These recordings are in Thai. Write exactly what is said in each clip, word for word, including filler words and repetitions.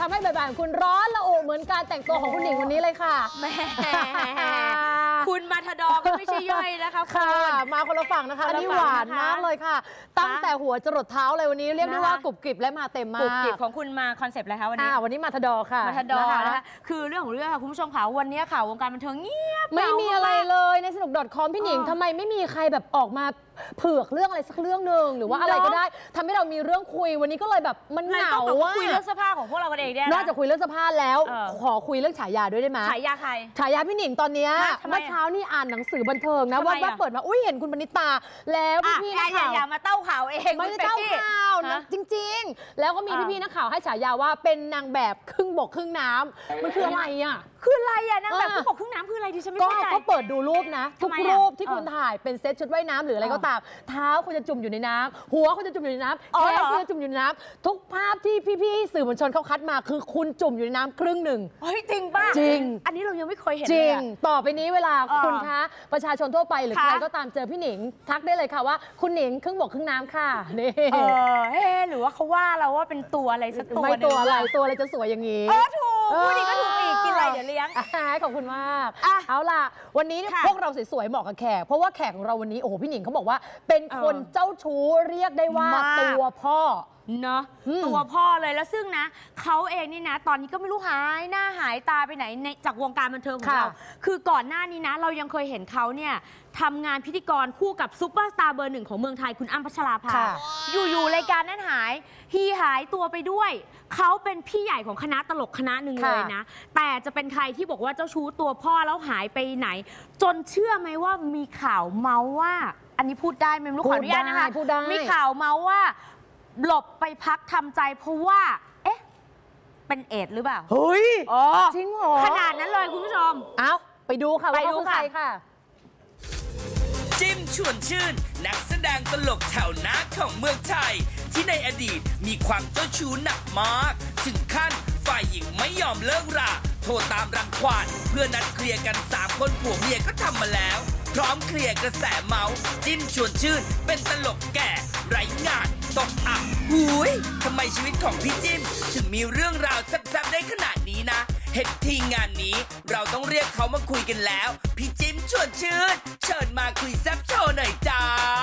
ำให้บ่ายๆคุณร้อนละอุเหมือนการแต่งตัวของคุณหนิงวันนี้เลยค่ะแม่คุณมาทดอก็ไม่ใช่ย่อยนะคะค่ะมาคนละฝั่งนะคะอันนี้หวานมากเลยค่ะตั้งแต่หัวจรดเท้าเลยวันนี้เรียกได้ว่ากรุบกริบและมาเต็มมากกรุบกริบของคุณมาคอนเซปต์อะไรคะวันนี้วันนี้มาทดอค่ะมาทดอนะคะคือเรื่องของเรื่องค่ะคุณผู้ชมค่ะวันนี้ค่ะวงการบันเทิงเงียบไม่มีอะไรเลยในสนุก .com พี่หนิงทำไมไม่มีใครแบบออกมาเผือกเรื่องอะไรสักเรื่องหนึ่งหรือว่าอะไรก็ได้ทำให้เรามีเรื่องคุยวันนี้ก็เลยแบบมันเหงาว่าคุยเรื่องเสื้อผ้าของพวกเรากันเองเนี่ยนอกจากคุยเรื่องเสื้อผ้าแล้วขอคุยเรื่องฉายาด้วยได้ไหมฉายาใครฉายาพี่หนิงตอนนี้เมื่อเช้านี่อ่านหนังสือบันเทิงนะว่าว่าเปิดมาอุ้ยเห็นคุณปณิตาแล้วพี่ๆนักข่าวอย่ามาเต้าข่าวเองไม่ได้เต้าข่าวนะจริงๆแล้วก็มีพี่ๆนักข่าวให้ฉายาว่าเป็นนางแบบครึ่งบกครึ่งน้ำมันคืออะไรอ่ะคืออะไรอ่ะนางแบบครึ่งบกครึ่งน้ำคืออะไรดิฉันไม่เข้าใจก็เปิดดูรูปนะทุกรูปที่คุณถ่ายเป็นเซตชุดว่ายน้ำหรืออะไรก็ตามเท้าคุณจะจุ่มอยู่ในน้ำหัวคุณจะจุ่มอยู่ในน้ำแขนคุณจะจุ่มอยู่ในน้ำทุกภาพที่พี่ๆสื่อมวลชนเขาคัดมาคือคุณจุ่มอยู่ในน้ำครึ่งหนึ่งเฮ้ยจริงป่ะจริงอันนี้เรายังไม่เคยเห็นจริงต่อไปนี้เวลาคุณคะประชาชนทั่วไปหรือใครก็ตามเจอพี่หนิงทักได้เลยค่ะว่าคุณหนิงครึ่งบกครึ่งน้ำค่ะนี่เออเฮ้หรือว่าเขาว่าเราว่าเป็นตัวอะไรสักตัวไม่ตัวอะไรตัวอะไรจะสวยอย่างนี้เออถูกพูดดีก็ถูกอีกกินอะไรเดี๋ยวเลี้ยงขอบคุณมากเอาล่ะวันนี้พวกเราสวยๆเหมาะกับแขกเพราะว่าแขกของเราวันนี้โอ้โหพี่หนิงเขาบอกว่าเป็นคนเจ้าชู้เรียกได้ว่าตัวพ่อเนาะตัวพ่อเลยแล้วซึ่งนะเขาเองนี่นะตอนนี้ก็ไม่รู้หายหน้าหายตาไปไหนในจากวงการบันเทิงของเราคือก่อนหน้านี้นะเรายังเคยเห็นเขาเนี่ยทำงานพิธีกรคู่กับซุปเปอร์สตาร์เบอร์หนึ่งของเมืองไทยคุณอ้ำพัชราภาอยู่ๆรายการนั้นหายฮีหายตัวไปด้วยเขาเป็นพี่ใหญ่ของคณะตลกคณะหนึ่งเลยนะแต่จะเป็นใครที่บอกว่าเจ้าชู้ตัวพ่อแล้วหายไปไหนจนเชื่อไหมว่ามีข่าวเมาว่าอันนี้พูดได้ไม่รู้ขออนุญาตนะคะมีข่าวเมาว่าหลบไปพักทำใจเพราะว่าเอ๊ะเป็นเอดหรือเปล่าเฮ้ยจริงเหรอขนาดนั้นเลยคุณผู้ชมเอ้าไปดูค่ะไปดูค่ะค่ะจิ้มชวนชื่นนักแสดงตลกแถวหน้าของเมืองไทยที่ในอดีตมีความเจ้าชู้หนักมากถึงขั้นฝ่ายหญิงไม่ยอมเลิกราโทรตามรังควานเพื่อนัดเคลียร์กันสามคนผัวเมียก็ทำมาแล้วพร้อมเคลียร์กระแสเมาส์จิ้มชวนชื่นเป็นตลกแก่ไร้งานตกอับหุยทำไมชีวิตของพี่จิ้มถึงมีเรื่องราวแซ่บๆได้ขนาดนี้นะเห็นทีงานนี้เราต้องเรียกเขามาคุยกันแล้วพี่จิ้มชวนชื่นเชิญมาคุยแซ่บโชว์หน่อยจ้า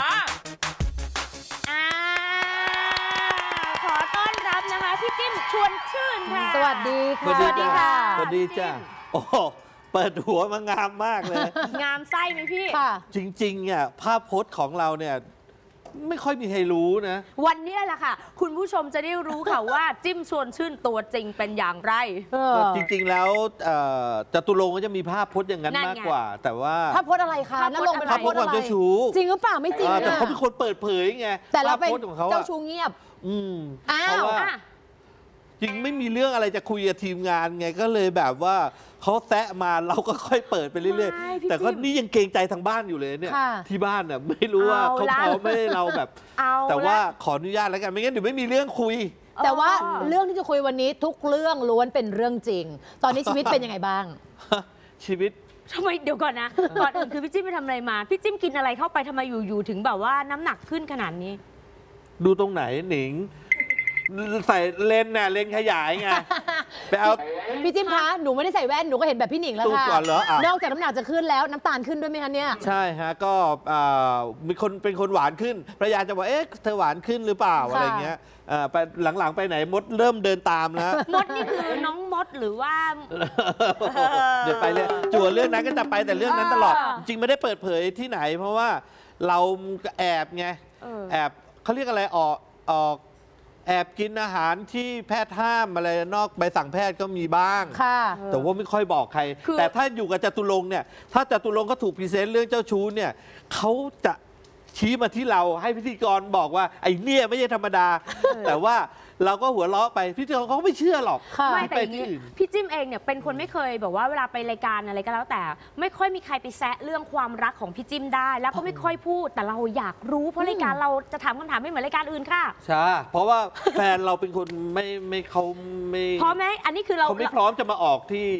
ขอต้อนรับนะคะพี่จิ้มชวนชื่นค่ะสวัสดีค่ะสวัสดีค่ะสวัสดีจ้าโอ้เปิดหัวมางามมากเลยงามไส้ไหมพี่จริงๆอ่ะภาพพจน์ของเราเนี่ยไม่ค่อยมีใครรู้นะวันนี้แหละค่ะคุณผู้ชมจะได้รู้ค่ะว่าจิ้มชวนชื่นตัวจริงเป็นอย่างไรจริงๆแล้วจตุรงค์ก็จะมีภาพพจน์อย่างนั้นมากกว่าแต่ว่าภาพพจน์อะไรคะนั่นลงเป็นภาพพจน์ความเจ้าชู้จริงหรือเปล่าไม่จริงแต่เขาเป็นคนเปิดเผยไงแต่เราเป็นเจ้าชู้เงียบอืมเพราะว่าจริงไม่มีเรื่องอะไรจะคุยกับทีมงานไงก็เลยแบบว่าเขาแซะมาเราก็ค่อยเปิดไปเรื่อยๆแต่ก็นี่ยังเกรงใจทางบ้านอยู่เลยเนี่ยที่บ้านน่ะไม่รู้ว่าเขาพร้อมไม่ให้เราแบบแต่ว่าขออนุญาตแล้วกันไม่งั้นเดี๋ยวไม่มีเรื่องคุยแต่ว่าเรื่องที่จะคุยวันนี้ทุกเรื่องล้วนเป็นเรื่องจริงตอนนี้ชีวิตเป็นยังไงบ้างชีวิตทำไมเดี๋ยวก่อนนะก่อนอื่นคือพี่จิ้มไปทำอะไรมาพี่จิ้มกินอะไรเข้าไปทำไมอยู่ๆถึงแบบว่าน้ำหนักขึ้นขนาดนี้ดูตรงไหนหนิงใส่เลนน่ะเลนขยายไงไปเอาพี่จิ้มคะหนูไม่ได้ใส่แว่นหนูก็เห็นแบบพี่หนิงแล้วค่ะนอกจากน้ำหนักจะขึ้นแล้วน้ำตาลขึ้นด้วยไหมคะเนี่ยใช่ฮะก็มีคนเป็นคนหวานขึ้นภรรยาจะบอกเอ๊ะเธอหวานขึ้นหรือเปล่าอะไรเงี้ยไปหลังๆไปไหนมดเริ่มเดินตามแล้วมดนี่คือน้องมดหรือว่าเดี๋ยวไปเลยจั่วเรื่องนั้นก็จะไปแต่เรื่องนั้นตลอดจริงไม่ได้เปิดเผยที่ไหนเพราะว่าเราแอบไงแอบเขาเรียกอะไรออกออกแอบกินอาหารที่แพทย์ห้ามอะไรนอกใบสั่งแพทย์ก็มีบ้างแต่ว่าไม่ค่อยบอกใครแต่ถ้าอยู่กับจตุรงค์เนี่ยถ้าจตุรงค์เขาถูกพรีเซนต์เรื่องเจ้าชู้เนี่ยเขาจะชี้มาที่เราให้พิธีกรบอกว่าไอ้เนี่ยไม่ใช่ธรรมดาแต่ว่าเราก็หัวเราะไปพิธีกรเขาไม่เชื่อหรอกไม่แต่พี่จิ้มเองเนี่ยเป็นคนไม่เคยแบบว่าเวลาไปรายการอะไรก็แล้วแต่ไม่ค่อยมีใครไปแซะเรื่องความรักของพี่จิ้มได้แล้วก็ไม่ค่อยพูดแต่เราอยากรู้เพราะรายการเราจะถามคำถามไม่เหมือนรายการอื่นค่ะใช่เพราะว่าแฟนเราเป็นคนไม่ไม่เขาไม่พร้อมไหมอันนี้คือเราเขาไม่พร้อมจะมาออกที่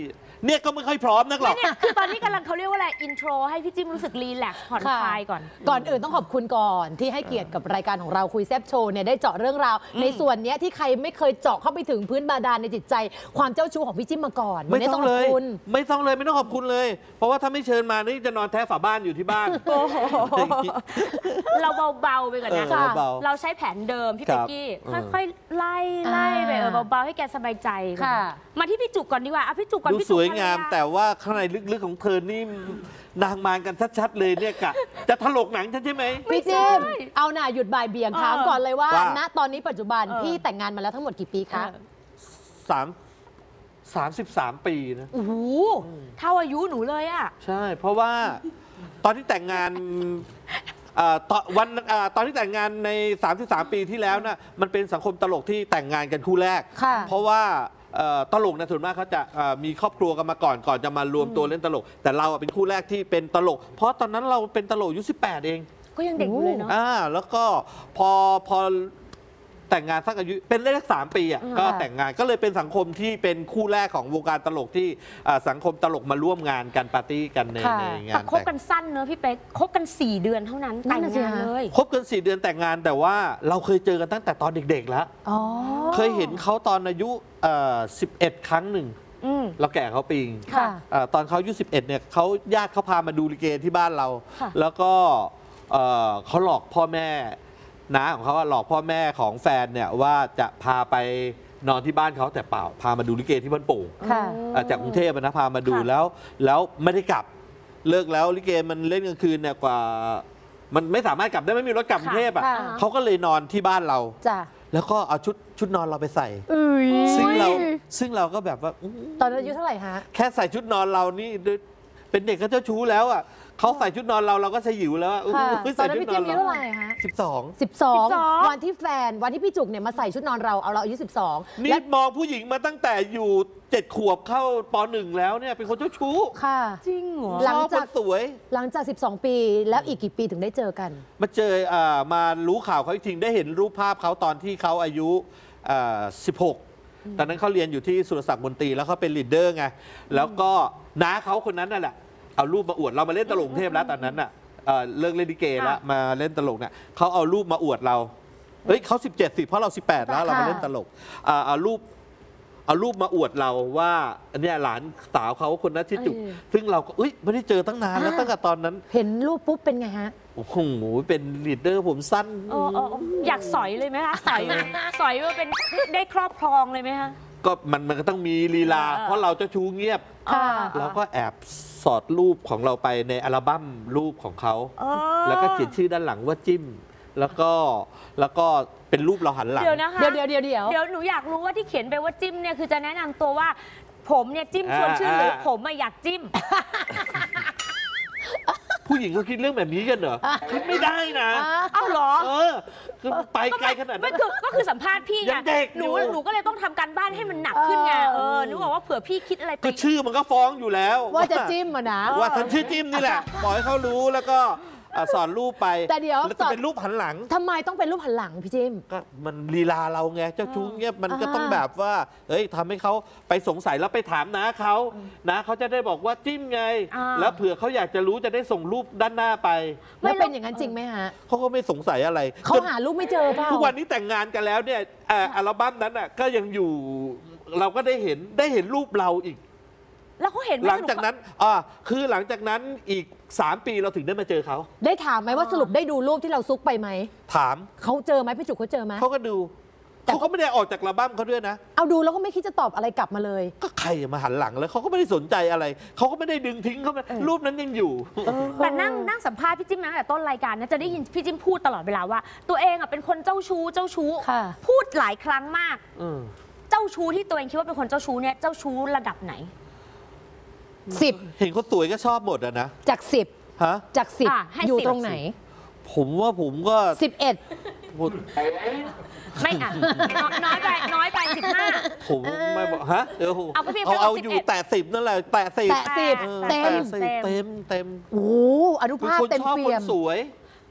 เนี่ยก็ไม่ค่อยพร้อมนักหรอกเนี่ยคือตอนนี้กำลังเขาเรียกว่าอะไรอินโทรให้พี่จิ้มรู้สึกรีแลกซ์ผ่อนคลายก่อนก่อนอื่นต้องขอบคุณก่อนที่ให้เกียรติกับรายการของเราคุยแซบโชว์เนี่ยได้เจาะเรื่องราว ในส่วนเนี้ยที่ใครไม่เคยเจาะเข้าไปถึงพื้นบาดาลในจิตใจความเจ้าชู้ของพี่จิ้มมาก่อนไม่วันนี้ต้องขเลอบยคุณไม่ต้องเลยไม่ต้องขอบคุณเลย เพราะว่าถ้าไม่เชิญมานี่จะนอนแท้ฝาบ้านอยู่ที่บ้านโอ้โหเราเบาๆไปก่อนนะเออเบาๆเราใช้แผนเดิมพี่ครัเป๊กบกี้เออค่อยๆไล่ไล่ไปเออเบาๆให้แกสบายใจค่ะมาที่พี่จุกก่อนดีกว่าอ่ะพี่จุกก่อนดูพี่สจุกวยงามภรรยแต่ว่าข้างในลึกๆของเธอนี่นางมารกันชัดๆเลยเนี่ยกะจะถลกหนังฉันใช่ไหมพี่จิ้มเอาหน่าหยุดบ่ายเบี่ยงเออถามก่อนเลยว่าว่าณตอนนี้ปัจจุบันเออพี่แต่งงานมาแล้วทั้งหมดกี่ปีคะสามสามสิบสามปีนะโอ้โหเท่าอายุหนูเลยอ่ะใช่ เพราะว่าตอนที่แต่งงานเอ่อตอนวันเอ่อตอนที่แต่งงานใน สามสิบสาม ปีที่แล้วนะมันเป็นสังคมตลกที่แต่งงานกันคู่แรกค่ะเพราะว่าเอ่อตลกนะส่วนมากเขาจะเอ่อมีครอบครัวกันมาก่อนก่อนจะมารวมตัวเล่นตลก แต่เราอะเป็นคู่แรกที่เป็นตลก เพราะตอนนั้นเราเป็นตลกอายุสิบแปดเองก็ยังเด็กอยู่เลยเนาะอ่าแล้วก็พอพอแต่งงานสักอายุเป็นได้สักสามปีอ่ะอืมก็แต่งงานก็เลยเป็นสังคมที่เป็นคู่แรกของวงการตลกที่อ่าสังคมตลกมาร่วมงานกันปาร์ตี้กันในค่ะในงาแต่นคบกันสั้นเนอะพี่เป๊กคบกันสี่เดือนเท่านั้นนั่แต่นงน่ะสิงานฮะเลยคบกันสี่เดือนแต่งงานแต่ว่าเราเคยเจอกันตั้งแต่ตอนเด็กๆแล้วอ๋อเคยเห็นเขาตอนอายุเอ่อสิบเอ็ดครั้งหนึ่งอืมเราแก่เขาปีงค่ะเอ่อตอนเขาอายุสิบเอ็ดเนี่ยเขาญาติเขาพามาดูลิเกที่บ้านเราค่ะแล้วก็เอ่อเขาหลอกพ่อแม่น้าของเขาอะหลอกพ่อแม่ของแฟนเนี่ยว่าจะพาไปนอนที่บ้านเขาแต่เปล่าพามาดูลิเกที่บ้านโป่งค่ะอ่ะจากกรุงเทพอะนะพามาดูค่ะแล้ว แล้วไม่ได้กลับเลิกแล้วลิเกมันเล่นกลางคืนเนี่ยกว่า มันไม่สามารถกลับได้ไม่มีรถกลับกรุงเทพอ่ะค่ะเขาก็เลยนอนที่บ้านเราจ้ะแล้วก็เอาชุดชุดนอนเราไปใส่อุ้ยซึ่งเราซึ่งเราก็แบบว่าอื้อตอนนั้นอายุเท่าไหร่ฮะแค่ใส่ชุดนอนเรานี่เป็นเด็กก็เจ้าชู้แล้วอ่ะเขาใส่ชุดนอนเราเราก็สยิวแล้วอะค่ะอุ๊ยตอนใส่นั้นชุดพี่นจิ้อมนอายุเราเท่าไหร่ฮะสิบสองสิบสองสิบสองวันที่แฟนวันที่พี่จุกเนี่ยมาใส่ชุดนอนเราเอาเราอายุสิบสองนี่และมองผู้หญิงมาตั้งแต่อยู่เจ็ดขวบเข้าปหนึ่งแล้วเนี่ยเป็นคนเจ้าชู้ค่ะจริงเหรอหลังชอบจากคนสวยหลังจาก สิบสอง ปีแล้วอีกกี่ปีถึงได้เจอกันมาเจออ่ามารู้ข่าวเขาอีกทีได้เห็นรูปภาพเขาตอนที่เขาอายุอ่าสิบหกตอนนั้นเขาเรียนอยู่ที่สุรศักดิ์มนตรีแล้วเขาเป็นลีดเดอร์ไงแล้วก็น้าเขาคนนั้นนั่นแหละเอารูปมาอวดเรามาเล่นตลกกรุงเทพแล้วตอนนั้นน่ะเอ่อเลิกเล่นลิเกแล้วค่ะมาเล่นตลกเนี่ยเขาเอารูปมาอวดเราเฮ้ยเขาสิบเจ็ดสิเพราะเราสิบแปดแล้วเรามาเล่นตลกอ่าเอารูปเอารูปมาอวดเราว่าอันเนี้ยหลานสาวเขาคนนั้นที่จุกเออซึ่งเราก็เอ้ยไม่ได้เจอตั้งนานแล้วอ่าตั้งแต่ตอนนั้นเห็นรูปปุ๊บเป็นไงฮะโอ้โหเป็นลีดเดอร์ผมสั้นเออเออเอออยากสอยเลยไหมคะสอยสอยว่าเป็นได้ครอบครองเลยไหมคะก็มันมันก็ต้องมีลีลาเออเพราะเราเจ้าชู้เงียบค่ะเราก็แอบสอดรูปของเราไปในอัลบั้มรูปของเขาเออแล้วก็เขียนชื่อด้านหลังว่าจิ้ม แล้วก็แล้วก็เป็นรูปเราหันหลังเดี๋ยวนะคะเดี๋ยวเดี๋ยวเดี๋ยวเดี๋ยวเดี๋ยวหนูอยากรู้ว่าที่เขียนไปว่าจิ้มเนี่ยคือจะแนะนำตัวว่า ผมเนี่ยจิ้มชวนชื่อหรือผมอะอยากจิ้มผู้หญิงเขาคิดเรื่องแบบนี้กันเหรอ คิดไม่ได้นะเอ้าเหรอเออคือไปไกลขนาดไม่นั้นคือก็คือสัมภาษณ์พี่ไงยังเด็กหนูอยู่หนูก็เลยต้องทำการบ้านให้มันหนักขึ้นไงเออเออนึกว่าเผื่อพี่คิดอะไรไปก็ชื่อมันก็ฟ้องอยู่แล้วว่าจะจิ้มอะนะว่าฉันชื่อจิ้มนี่แหละปล่อยให้เขารู้แล้วก็อ่ะสอนรูปไปแต่เดี๋ยวแล้วสจะอนเป็นรูปหันหลังทำไมต้องเป็นรูปหันหลังพี่จิ้มก็มันลีลาเราไงเจ้าชู้เงียบมันก็อ่าต้องแบบว่าเอ้ยทำให้เขาไปสงสัยแล้วไปถามน้าเขาน้าเขาจะได้บอกว่าจิ้มไงอ่าแล้วเผื่อเขาอยากจะรู้จะได้ส่งรูปด้านหน้าไปแล้วเป็นอย่างนั้นจริงไหมฮะเขาก็ไม่สงสัยอะไรเขาจนหารูปไม่เจอเปล่าทุกวันนี้แต่งงานกันแล้วเนี่ยเอ่ออัลบั้มนั้นอ่ะก็ยังอยู่เราก็ได้เห็นได้เห็นรูปเราอีกแล้วเขาเห็นไหมหลังจากนั้นอ่าคือหลังจากนั้นอีกสามปีเราถึงได้มาเจอเขาได้ถามไหมว่าสรุปได้ดูรูปที่เราซุกไปไหมถามเขาเจอไหมพี่จุกเขาเจอไหมเขาก็ดูแต่เขาก็ไม่ได้ออกจากอัลบั้มเขาด้วยนะเอาดูแล้วก็ไม่คิดจะตอบอะไรกลับมาเลยก็ใครมาหันหลังแล้วเขาก็ไม่ได้สนใจอะไร เขาก็ไม่ได้ดึงทิ้งเขาไปรูปนั้นยังอยู่แต่นั่งนั่งสัมภาษณ์พี่จิ้มมาตั้งแต่ต้นรายการนะจะได้ยินพี่จิ้มพูดตลอดเวลาว่า ตัวเองอ่ะเป็นคนเจ้าชู้เจ้าชู้ค่ะพูดหลายครั้งมากอืมเจ้าชู้ที่ตัวเองคิดว่าเป็นคนเจ้าชู้เนี่ยเจ้าชู้ระดับไหนสิบเห็นเขาสวยก็ชอบหมดอะนะจากสิบฮะจากสิบอ่ะให้อยู่สิบตรงไหนผมว่าผมก็สิบเอ็ดผมไม่อ่ะน้อยน้อยไปน้อยไปสิบห้าผมไม่บอกฮะเออเอาก็พี่เอาเอาสิบเอ็ดอยู่แตะสิบนั่นแหละแตะสิบแตะสิบออเต็มแตะสิบเต็มเต็มโอ้โหอนุเป็นภาพคนเต็มชอบเปี่คยนมสวย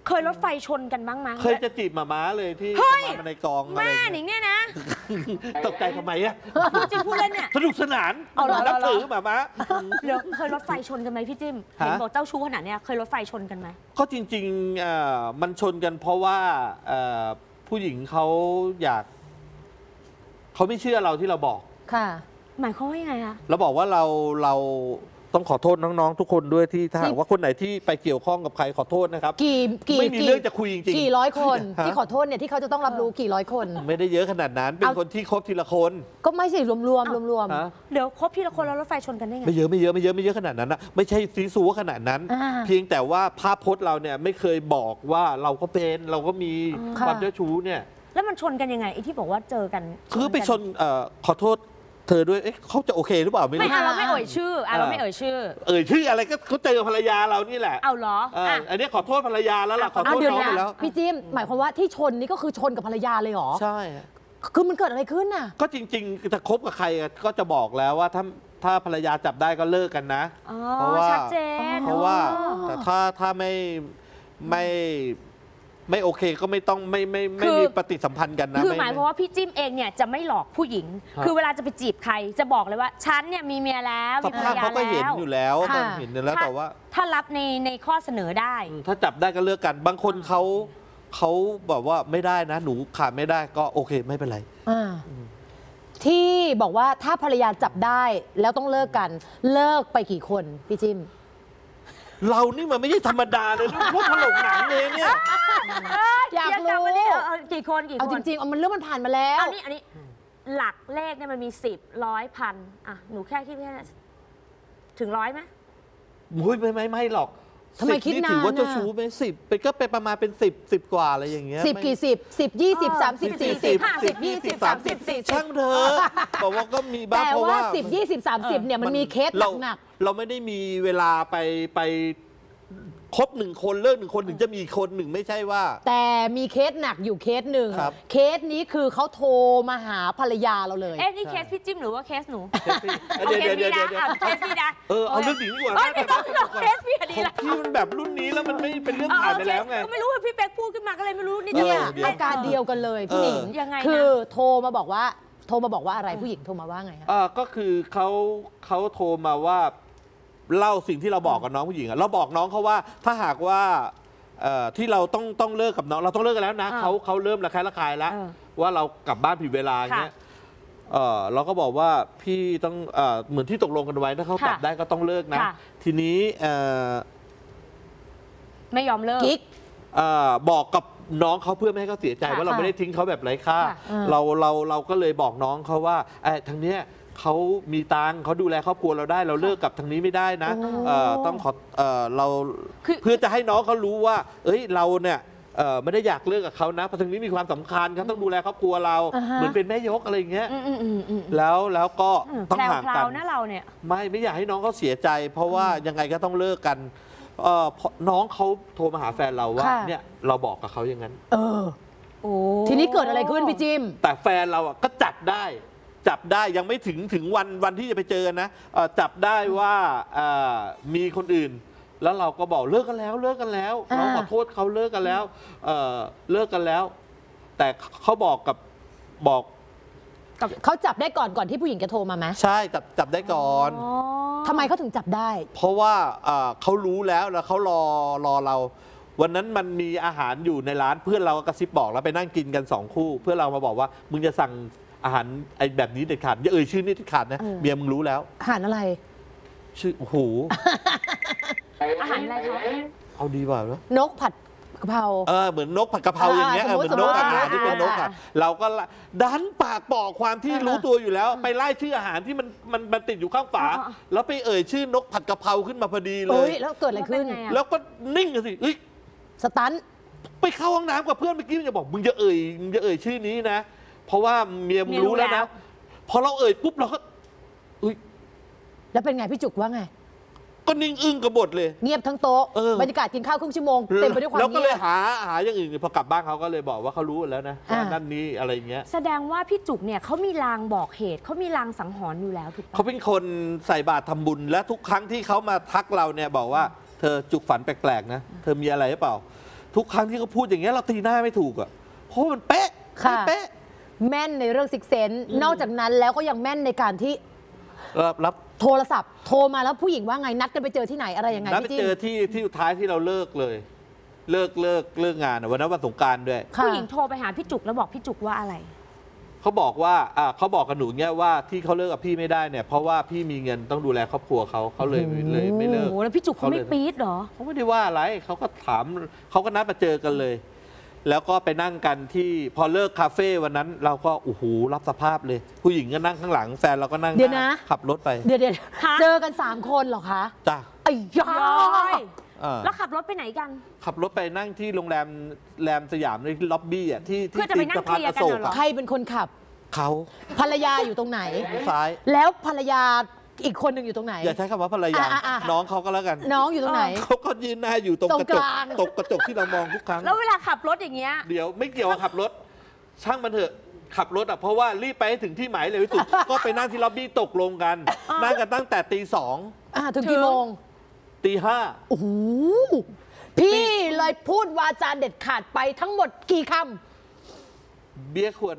เคยรถไฟชนกันบ้างไหมเคยจะจีบหมาม้าเลยที่เฮ้ยมาในกองอะไรแม่อย่างหนิเงี้ยงเนี่ยนะตกใจทำไมอะพูดจริงพูดเล่นเนี่ยสนุกสนานเอาเหรอนับถือหมาม้าเดี๋ยวเคยรถไฟชนกันไหมพี่จิ้มฮะเห็นบอกเจ้าชู้ขนาดเนี้ยเคยรถไฟชนกันไหมก็จริงๆเอ่อมันชนกันเพราะว่าเอ่อผู้หญิงเขาอยากเขาไม่เชื่อเราที่เราบอกค่ะหมายความว่ายังไงคะเราบอกว่าเราเราต้องขอโทษน้องๆทุกคนด้วยที่ถ้าที่หากว่าคนไหนที่ไปเกี่ยวข้องกับใครขอโทษนะครับกี่กี่ไม่มีกี่เรื่องจะคุยจริงๆกี่ร้อยคนฮะที่ขอโทษเนี่ยที่เขาจะต้องรับรู้กี่ร้อยคนไม่ได้เยอะขนาดนั้น เป็นเอาคนที่คบทีละคนก็ไม่ใช่รวมรวมรวมรวมฮะเดี๋ยวคบทีละคนแล้วรถไฟชนกันได้ไงไม่เยอะไม่เยอะไม่เยอะไม่เยอะขนาดนั้นนะไม่ใช่ซีซัวขนาดนั้นอ่าเพียงแต่ว่าภาพพจน์เราเนี่ยไม่เคยบอกว่าเราก็เป็นเราก็มีค่ะความเจ้าชู้เนี่ยแล้วมันชนกันยังไงไอ้ที่บอกว่าเจอกันคือไปชนเอ่อขอโทษเธอด้วยเอ๊ะเขาจะโอเคหรือเปล่าไม่ไม่รู้อ่ะเราไม่เอ่ยชื่ออ่ะเราไม่เอ่ยชื่อเอ่ยชื่ออะไรก็เขาเจอภรรยาเรานี่แหละเอาเหรอเอออ่ะอันนี้ขอโทษภรรยาแล้วล่ะขอโทอ้าวษเดี๋ยวน้องนะไปแล้วพี่จิ้มหมายความว่าที่ชนนี่ก็คือชนกับภรรยาเลยเหรอใช่คือมันเกิดอะไรขึ้นน่ะก็จริงๆจะคบกับใครก็จะบอกแล้วว่าถ้าถ้าภรรยาจับได้ก็เลิกกันนะอ๋อเพราะว่าชัดเจนเพราะว่าอ๋อแต่ถ้าถ้าไม่ไม่ไม่โอเคก็ไม่ต้องไม่ไม่ไม่คือมีปฏิสัมพันธ์กันนะคือไหมายความว่าพี่จิ้มเองเนี่ยจะไม่หลอกผู้หญิงครับคือเวลาจะไปจีบใครจะบอกเลยว่าฉันเนี่ยมีเมียแล้วสมีภรภาร พยาเขาก็เห็นแล้วอยู่แล้วค่ะเห็นอยู่แล้วถ้าแต่ว่าถ้ารับในในข้อเสนอได้อืมถ้าจับได้ก็เลิกกัน บางคนเขาเขาบอกว่าไม่ได้นะ หนูขาดไม่ได้ก็โอเคไม่เป็นไรอ่าที่บอกว่าถ้าภรรยาจับได้แล้วต้องเลิกกัน เลิกไปกี่คนพี่จิ้มเรานี่มันไม่ใช่ธรรมดาเลยนี่พวกถลกหนังเลยเนี่ยอยากเดี๋วรู้วันนี้เออเออกี่คนกี่คนเอาจริงๆเอามันเรื่องมันผ่านมาแล้วอันนี้อันนี้หลักเลขเนี่ยมันมีสิบร้อยพันอ่ะหนูแค่คิดแค่ถึงร้อยไหมโอ้ยไม่ไม่ไม่หรอกทำไมสิบคิดนานถือว่าเจ้าน่ะชู้ไหมสิบเป็นก็เป็นประมาณเป็นสิบสิบกว่าอะไรอย่างเงี้ยสิบไม่กี่สิบสิบยี่สิบสามสิบสี่สิบห้าสิบยี่สิบสามสิบสี่สิบช่างเถอะบอกว่าก็มีบ้างแต่เพราะว่าว่าสิบยี่สิบสามสิบเนี่ยมันมีเคสเราหนักเราไม่ได้มีเวลาไปไปครบหนึ่งคนเลิกหนึ่งคนถึงจะมีคนหนึ่งไม่ใช่ว่าๆแต่มีเคสหนักอยู่เคสหนึ่งครับเคสนี้คือเขาโทรมาหาภรรยาเราเลยเอ๊ะนี่เคสพี่จิ้มหรือว่าเคสหนูเดี๋ยวเคสเดี๋ยวพี่เดี๋ยวนะเดี๋ยวอ่ะเคสพี่นะเออเอาเรื่องหนีดีกว่าเอ้ยนะไม่ต้องไม่ต้องเคสพี่อะดีของละพี่มันแบบรุ่นนี้แล้วมันไม่เป็นเรื่องเออผ่านเออไปเคแล้สวไงก็ไม่รู้ว่าพี่เป๊กพูดขึ้นมาก็เลยไม่รู้นิดเนี่เดียยวเดี๋ยวอาการเดียวกันเลยพี่หนิงเออยังไงนะคือโทรมาบอกว่าโทรมาบอกว่าอะไรผู้หญิงโทรมาว่าไงคะเออก็คือเขาเขาโทรมาว่าเล่าสิ่งที่เราบอกกับน้องผู้หญิงอะเราบอกน้องเขาว่าถ้าหากว่าเอ่อที่เราต้องต้องเลิกกับน้องเราต้องเลิกกันแล้วนะอ่าเขาเขาเริ่มระแคะระคายแล้วเออว่าเรากลับบ้านผิดเวลาอย่างเงี้ยเออเราก็บอกว่าพี่ต้องเอ่อเหมือนที่ตกลงกันไว้ถ้าเขาค่ะจับได้ก็ต้องเลิกนะค่ะทีนี้เอ่อไม่ยอมเลิกกิ๊กเอ่อบอกกับน้องเขาเพื่อไม่ให้เขาเสียใจค่ะว่าเราค่ะไม่ได้ทิ้งเขาแบบไร้ค่าค่ะอ่าเราเราเราก็เลยบอกน้องเขาว่าไอ้ยทางเนี้ยเขามีตังค์เขาดูแลครอบครัวเราได้เราเลิกกับทางนี้ไม่ได้นะโอ้เอ่อต้องขอเอ่อเราคือเพื่อจะให้น้องเขารู้ว่า เอ้ยเราเนี่ยเอ่อไม่ได้อยากเลิกกับเขานะเพราะทางนี้มีความสำคัญเขาต้องดูแลครอบครัวเราอ่าฮะเหมือนเป็นแม่ยกอะไรอย่างเงี้ยอืมอืมอืมอืมแล้วแล้วก็อืมต้องแพรวห่างพรากัวน นะเราเนี่ยไม่ไม่อยากให้น้องเขาเสียใจ เพราะว่ายังไงก็ต้องเลิกกันเอ่อพอน้องเขาโทรมาหาแฟนเราว่าค่ะเนี่ยเราบอกกับเขาอย่างนั้นเออโอ้ทีนี้เกิดอะไรขึ้นพี่จิมแต่แฟนเราอ่ะก็จับได้ จับได้ยังไม่ถึงถึงวันวันที่จะไปเจอนะเอ่อจับได้ว่าเอ่อมีคนอื่น แล้วเราก็บอกเลิกกันแล้วเลิกกันแล้วอ่าเราขอโทษเขาเลิกกันแล้วเอ่อเลิกกันแล้ว แต่เขาบอกกับบอกเขาจับได้ก่อนก่อนที่ผู้หญิงจะโทรมาไหมใช่จับจับได้ก่อนอ๋อทำไมเขาถึงจับได้เพราะว่าเอ่อเขารู้แล้วแล้วเขารอรอเรา วันนั้นมันมีอาหารอยู่ในร้านเพื่อนเราก็กระซิบบอกแล้วไปนั่งกินกันสองคู่ เพื่อนเรามาบอกว่ามึงจะสั่งอาหารไอ้แบบนี้เด็ดขาดอย่าเอ่ยชื่อนี่เด็ดขาดนะเออเมียมึงรู้แล้วอาหารอะไรชื่อโอ้โหอาหารอะไรคะเอาดีกว่าแล้วนกผัดกะเพราเออเหมือนนกผัดกะเพราอย่างเงี้ยอ่าเออเหมือนนกสมมุติอาหารที่เป็นนกอ่าอ่ะเราก็ละดันปากบอกความที่อ่ารู้ตัวอยู่แล้ว ไปไล่ชื่ออาหารที่มันมันมันติดอยู่ข้างฝาอ่าแล้วไปเอ่ยชื่อนกผัดกะเพราขึ้นมาพอดีเลเอ้ยยแล้วเกิดอะไรขึ้นแล้วเป็นไงอะแล้วก็นิ่งอะสิเอ้ยสตันไปเข้าห้องน้ำกับเพื่อนเมื่อกี้มันจะบอกมึงจะเอ่ยมึงจะเอ่ยชื่อนี้นะ เพราะว่าเมียมึงเมียรู้รู้แล้วแล้นะวพอเราเอ่ยปุ๊บเราก็อุ้ยแล้วเป็นไงพี่จุกว่าไงก็นิ่งอึ้งกระบดเลยเงียบทั้งโต๊ะเออบรรยากาศกินข้าวครึ่งชั่วโมงเต็มไปด้วยความแล้วก็เงีเลยยบหาหาอย่างอื่นพอกลับบ้านเขาก็เลยบอกว่าเขารู้แล้วนะอ่านั่นนี่อะไรอย่างเงี้ยแสดงว่าพี่จุกเนี่ยเขามีลางบอกเหตุเขามีลางสังหรณ์อยู่แล้วถูกปะเขาเป็นคนใส่บาตรทำบุญและทุกครั้งที่เขามาทักเราเนี่ยบอกว่าเธอจุกฝันแปลกๆนะ เธอมีอะไรหรือเปล่าทุกครั้งที่เขาพูดอย่างเงี้ยเราตีหน้าไม่ถูกอ่ะเพราะมันเป๊ะค่ะเป๊ะแม่นในเรื่องซิกเซนนอกจากนั้นแล้วก็ยังแม่นในการที่รับรับโทรศัพท์โทรมาแล้วผู้หญิงว่าไงนัดกันไปเจอที่ไหนอะไรยังไงนัดไปพี่เจจิ้อมที่ที่สุดท้ายที่เราเลิกเลย เลิกเลิกเลิกงานอะวันนั้นวันสงกรานต์ด้วยค่ะผู้หญิงโทรไปหาพี่จุกแล้วบอกพี่จุกว่าอะไรเขาบอกว่าอ่าเขาบอกกับหนูเงี้ยว่าที่เขาเลิกกับพี่ไม่ได้เนี่ยเพราะว่าพี่มีเงินต้องดูแลครอบครัวเขาเขาเลยเลยไม่เลิโอ้กโหแล้วพี่จุกเขาไม่ปี๊ดเหรอเขาไม่ได้ว่าอะไรเขาก็ถามเขาก็นัดมาเจอกันเลย แล้วก็ไปนั่งกันที่พอเลิกคาเฟ่วันนั้น เราก็โอ้โหรับสภาพเลย ผู้หญิงก็นั่งข้างหลังแฟนเราก็นั่งเดี๋ยวนะขับรถไปเดี๋ยวเดี๋ยวฮะเจอกันสามคนเหรอคะจ้ะไอ้ยาย้อยอ่าแล้วขับรถไปไหนกันขับรถไปนั่งที่โรงแรมแรมสยามในที่ล็อบบี้อ่ะที่เพื่อจะไปนั่งสะพานเคลียร์อกันโศเหรอใครเป็นคนขับเขาภรรยาอยู่ตรงไหนซ้ายแล้วภรรยาอีกคนหนึ่งอยู่ตรงไหนอย่าใช้คำว่าภรรยาอ่ะอ่ะอ่ะน้องเขาก็แล้วกันน้องอยู่ตรงไหนเขาก็ยืนหน้าอยู่ตรงตรงกระจกกลางตรงกระจกที่เรามองทุกครั้งแล้วเวลาขับรถอย่างเงี้ยเดี๋ยวไม่เกี่ยวกับขับรถ ช่างมันเถอะขับรถอ่ะเพราะว่ารีบไปให้ถึงที่หมายเร็วที่สุด ก็ไปนั่งที่ล็อบบี้ตกลงกัน นั่งกันตั้งแต่ตีสองอ่าถึงกี่โมงตีห้าโอ้โหพี่เลยพูดวาจาเด็ดขาดไปทั้งหมดกี่คเบียร์ขวด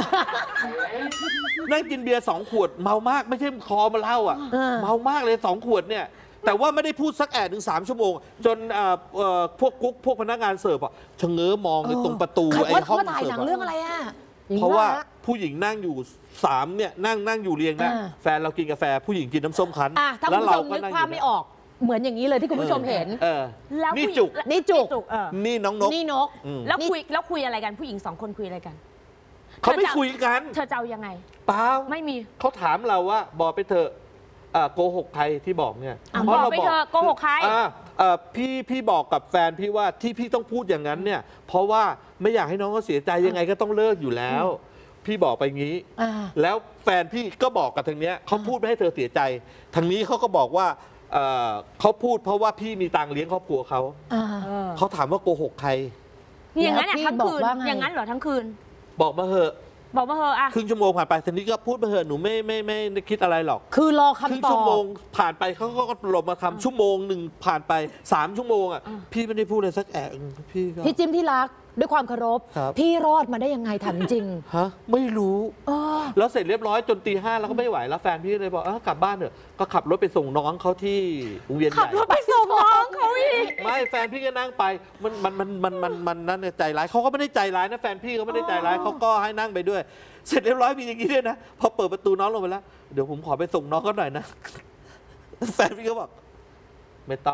นั่งกินเบียร์สองขวด เมามากไม่ใช่คอมาเหล้าอ่ะ เมามากเลยสองขวดเนี่ย แต่ว่าไม่ได้พูดสักแอดถึงสามชั่วโมง จนเอ่อเอ่อพวกกุ๊กพวกพนักงานเสิร์ฟอ่ะชะเง้อมองำในตรงประตูเขาไอ้ว่าห้องเขาถ่ายเสิหร์นัฟงเรื่อะองอะไรอ่ะเพราะว่าอย่งผู้หญิงนั่งอยู่สามเนี่ยนั่งนั่งอยู่เรียงนะอ่าแฟนเรากินกาแฟผู้หญิงกินน้ำส้มคั้นอ่ะถ้าคุณผู้ชมนึกภาพไม่ออก เหมือนอย่างนี้เลยที่คุณผู้ชมเห็นเออแล้วนี่ผู้หญิงจุกนี่จุกเออนี่น้องนกนี่นกอืมแล้วนี่คุยแล้วคุยอะไรกันผู้หญิงสองคนคุยอะไรกันเขาไม่คุยกันเธอจะเอายังไงเปล่าไม่มีเขาถามเราว่าบอกไปเถอะอ่าโกหกใครที่บอกเนี่ยอ่ะพราะบอกไปเถอะโกหกใครอ่าอ่าพี่พี่บอกกับแฟนพี่ว่าที่พี่ต้องพูดอย่างนั้นเนี่ย เพราะว่าไม่อยากให้น้องเขาเสียใจยังไงก็ต้องเลิกอยู่แล้ว พี่บอกไปงี้อ่าแล้วแฟนพี่ก็บอกกับทางเนี้ยเขาพูดไม่ให้เธอเสียใจ ทางนี้เขาก็บอกว่าเอ่อเขาพูดเพราะว่าพี่มีตังค์เลี้ยงครอบครัวเขาอ่าเขาถามว่าโกหกใครอย่างนั้นอ่ะแล้วพี่ทั้งคืนบอกว่าไงอย่างนั้นเหรอทั้งคืนบอกมาเหอะบอกมาเธอะอ่ะครึ่งชั่วโมงผ่านไปทางนี้ก็พูดมาเหอะหนูไม่ไม่ไม่ไม่คิดอะไรหรอกคือรอครึ่งคำตอชั่วโมบงผ่านไปเขาก็หลบมาคำชั่วโมงหนึ่งผ่านไปสามชั่วโมงอ่ะพี่ไม่ได้พูดเลยสักแอะพี่ก็พี่จิ้มที่รักด้วยความเคารพครับพี่รอดมาได้ยังไงถามจริงฮะไม่รู้เออแล้วเสร็จเรียบร้อยจนตีห้าแล้วก็ไม่ไหวแล้วแฟนพี่เลยบอกเออกลับบ้านเถอะก็ขับรถไปส่งน้องเขาที่วงเวียนใหขับญ่รถไปส่งน้องเขาอีกไม่แฟนพี่ก็นั่งไปมันมันมันมันมันมันนั่นเนี่ยใจร้ายเขาก็ไม่ได้ใจร้ายนะแฟนพี่เขาไม่ได้ใจร้ายเขาก็ให้นั่งไปด้วย เสร็จเรียบร้อยมีอย่างนี้ด้วยนะพอเปิดประตูน้องลงไปแล้วเดี๋ยวผมขอไปส่งน้องเขาหน่อยนะ แฟนพี่ก็บอกไม่ต้อง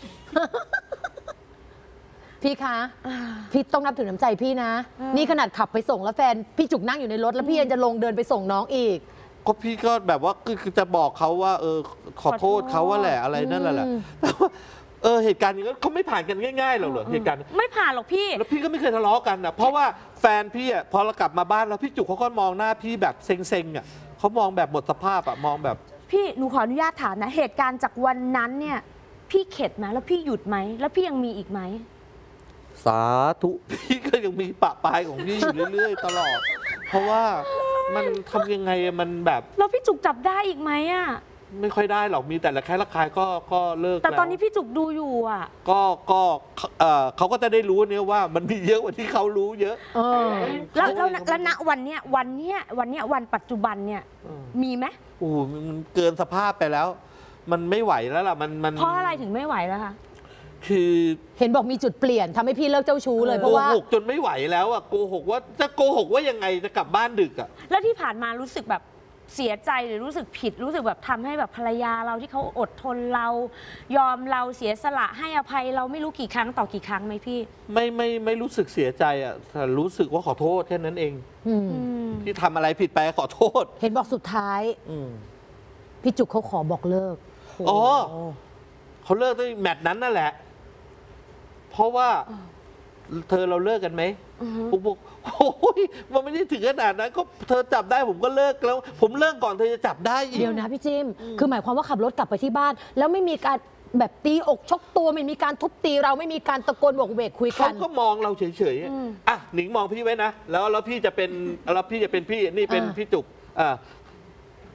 พี่คะ พี่ต้องนับถือน้ำใจพี่นะ นี่ขนาดขับไปส่งแล้วแฟนพี่จุกนั่งอยู่ในรถแล้วพี่ยังจะลงเดินไปส่งน้องอีกก็พี่ก็แบบว่าคือจะบอกเขาว่า เออขอโทษเขาว่าแหละอะไรนั่นแหละแหละอืมแต่ว่าเออเหตุการณ์อย่างนี้เขาไม่ผ่านกันง่ายๆหรอกเหรอเหตุการณ์ไม่ผ่านหรอกพี่แล้วพี่ก็ไม่เคยทะเลาะกันนะเพราะว่าแฟนพี่อ่ะพอเรากลับมาบ้านแล้วพี่จุกเขาก็มองหน้าพี่แบบเซ็งๆอ่ะเขามองแบบหมดสภาพอ่ะมองแบบพี่หนูขออนุญาตถามนะ เหตุการณ์จากวันนั้นเนี่ย พี่เข็ดไหมแล้วพี่หยุดไหมแล้วพี่ยังมีอีกไหมสาธุ พี่ก็ยังมีปะปลายของพี่อยู่เรื่อยๆ ตลอด เพราะว่ามันทำยังไงอะมันแบบแล้วพี่จุกจับได้อีกไหมอ่ะไม่ค่อยได้หรอกมีแต่ละแค่ละคายก็ก็เลิกแต่ตอนนี้ล้วพี่จุกดูอยู่อ่ะก็ก็เอ่อเขาก็จะได้รู้เนี่ยว่ามันมีเยอะกว่าที่เขารู้เยอะเออแล้วแล้วเขาแล้วณวันเนี้ยวันเนี้ยวันเนี้ยวันปัจจุบันเนี่ยเออมีไหมโอ้โหมันเกินสภาพไปแล้ว มันไม่ไหวแล้วล่ะมันมันเพราะอะไรถึงไม่ไหวแล้วคะคือเห็นบอกมีจุดเปลี่ยนทำให้พี่เลิกเจ้าชู้เลยเพโกราะว่าหกจนไม่ไหวแล้วอ่ะโกหกว่าจะโกหกว่ายังไงจะกลับบ้านดึกอ่ะแล้วที่ผ่านมารู้สึกแบบเสียใจหรือรู้สึกผิดรู้สึกแบบทำให้แบบภรรยาเราที่เขาอดทนเรา ยอมเราเสียสละให้อภัยเราไม่รู้กี่ครั้งต่อกี่ครั้งไหมพี่ไม่ไม่ไม่รู้สึกเสียใจอ่ะแต่รู้สึกว่าขอโทษแค่นั้นเองอืมอืมที่ทำอะไรผิดไปขอโทษเห็นบอกสุดท้ายอืมพี่จุกเขาขอบอกเลิกอ๋อโอ้เขาเลิกด้วยแมตช์นั้นนั่นแหละ เพราะว่าเธอเราเลิกกันไหมผมบอกโอ้ยมันไม่ได้ถึงขนาดนั้นก็เธอจับได้ผมก็เลิกแล้ว ผมเลิกก่อนเธอจะจับได้อีกเดี๋ยวนะพี่จิมคือหมายความว่าขับรถกลับไปที่บ้าน แล้วไม่มีการแบบตีอกชกตัวไม่มีการทุบตีเราไม่มีการตะโกนโวกเวกคุยกัเขานก็มองเราเฉยๆอืมอ่ะหนิงมองพี่ไว้นะแล้วแล้วพี่จะเป็นแล้วพี่จะเป็นพี่นี่เป็นอ่าพี่จุกอ่า